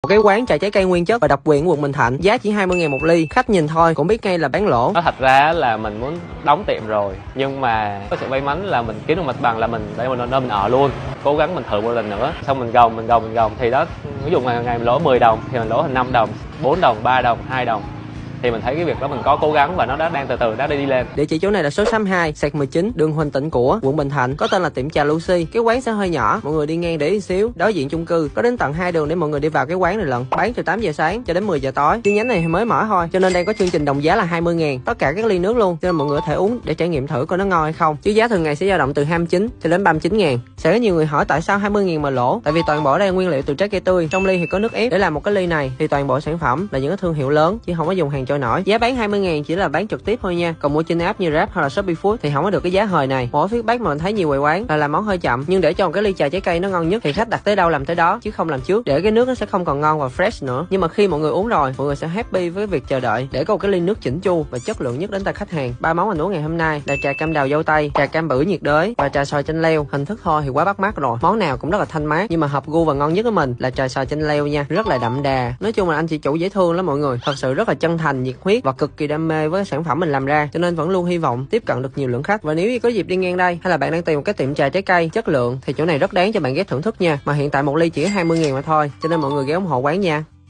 Một cái quán trà trái cây nguyên chất và độc quyền quận Bình Thạnh, giá chỉ 20.000 một ly, khách nhìn thôi cũng biết ngay là bán lỗ. Nói thật ra là mình muốn đóng tiệm rồi, nhưng mà có sự may mắn là mình kiếm được mặt bằng là mình để mình ở luôn. Cố gắng mình thử một lần nữa, xong mình gồng thì đó, ví dụ ngày mình lỗ 10 đồng thì mình lỗ thành 5 đồng, 4 đồng, 3 đồng, 2 đồng. Thì mình thấy cái việc đó mình có cố gắng và nó đang từ từ đi lên. Địa chỉ chỗ này là số 62/19 đường Huỳnh Tĩnh của quận Bình Thạnh, có tên là tiệm trà Lucy. Cái quán sẽ hơi nhỏ, mọi người đi ngang để ý xíu. Đối diện chung cư, có đến tận 2 đường để mọi người đi vào cái quán này lận. Bán từ 8 giờ sáng cho đến 10 giờ tối. Chi nhánh này mới mở thôi, cho nên đang có chương trình đồng giá là 20.000 tất cả các ly nước luôn, cho nên mọi người có thể uống để trải nghiệm thử coi nó ngon hay không. Chứ giá thường ngày sẽ dao động từ 29 cho đến 39.000. Sẽ có nhiều người hỏi tại sao 20.000 mà lỗ? Tại vì toàn bộ đây là nguyên liệu từ trái cây tươi, trong ly thì có nước ép. Để làm một cái ly này thì toàn bộ sản phẩm là những cái thương hiệu lớn chứ không có dùng hàng trôi nổi. Giá bán 20.000 chỉ là bán trực tiếp thôi nha, còn mua trên app như Grab hoặc là Shopee Food thì không có được cái giá hời này. Mỗi feedback mà mình thấy nhiều quán là làm món hơi chậm, nhưng để cho một cái ly trà trái cây nó ngon nhất thì khách đặt tới đâu làm tới đó chứ không làm trước, để cái nước nó sẽ không còn ngon và fresh nữa. Nhưng mà khi mọi người uống rồi, mọi người sẽ happy với việc chờ đợi để có một cái ly nước chỉnh chu và chất lượng nhất đến tay khách hàng. Ba món mình uống ngày hôm nay là trà cam đào dâu tây, trà cam bưởi nhiệt đới và trà xoài chanh leo. Hình thức thôi thì quá bắt mắt rồi, món nào cũng rất là thanh mát, nhưng mà hợp gu và ngon nhất của mình là trà xoài chanh leo nha, rất là đậm đà. Nói chung là anh chị chủ dễ thương lắm mọi người, thật sự rất là chân thành, nhiệt huyết và cực kỳ đam mê với sản phẩm mình làm ra, cho nên vẫn luôn hy vọng tiếp cận được nhiều lượng khách. Và nếu như có dịp đi ngang đây hay là bạn đang tìm một cái tiệm trà trái cây chất lượng thì chỗ này rất đáng cho bạn ghé thưởng thức nha. Mà hiện tại một ly chỉ 20.000 mà thôi, cho nên mọi người ghé ủng hộ quán nha.